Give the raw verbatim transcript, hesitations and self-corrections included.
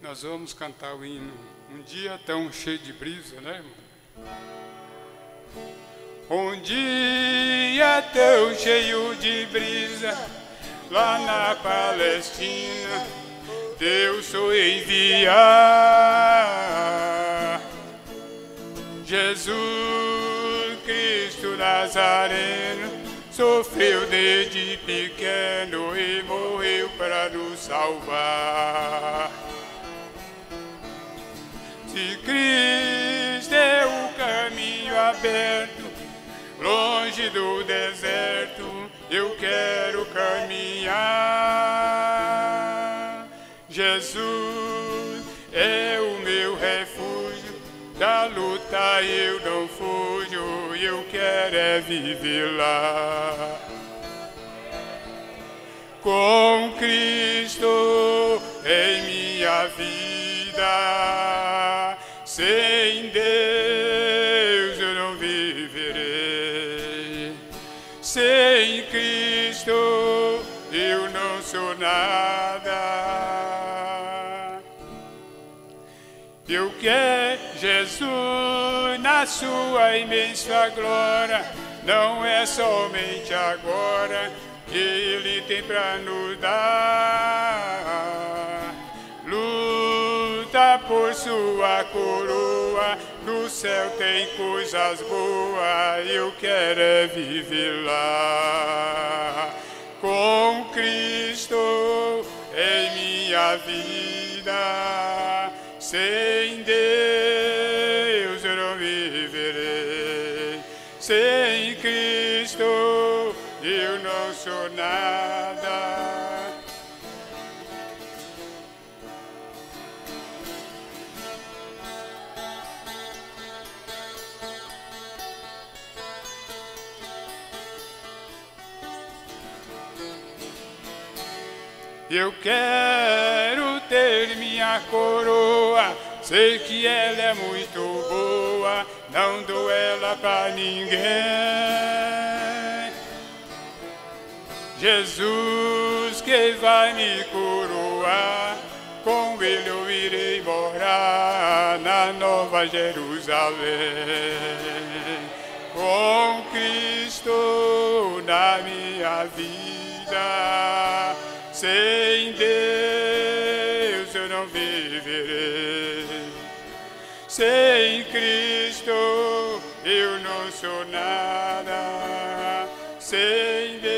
Nós vamos cantar o hino Um Dia Tão Cheio de Brisa, né, irmão? Um dia tão cheio de brisa, lá na Palestina, Deus foi enviar Jesus Cristo Nazareno, sofreu desde pequeno e morreu para nos salvar. Se Cristo é o caminho aberto, longe do deserto, eu quero caminhar. Jesus é o meu refúgio, da luta eu não fujo, eu quero é viver lá. Com Cristo em minha vida, sem Deus eu não viverei. Sem Cristo eu não sou nada. Eu quero Jesus na sua imensa glória, não é somente agora que Ele tem para nos dar. Luta por sua coroa, no céu tem coisas boas, eu quero é viver lá. Com Cristo em minha vida, sem Deus eu não viverei. Sem Cristo eu não sou nada. Eu quero ter minha coroa, sei que ela é muito boa, não dou ela pra ninguém. Jesus que vai me coroar, com Ele eu irei morar na Nova Jerusalém. Com Cristo na minha vida, sem Deus eu não viverei. Sem Cristo eu não sou nada. Sem Deus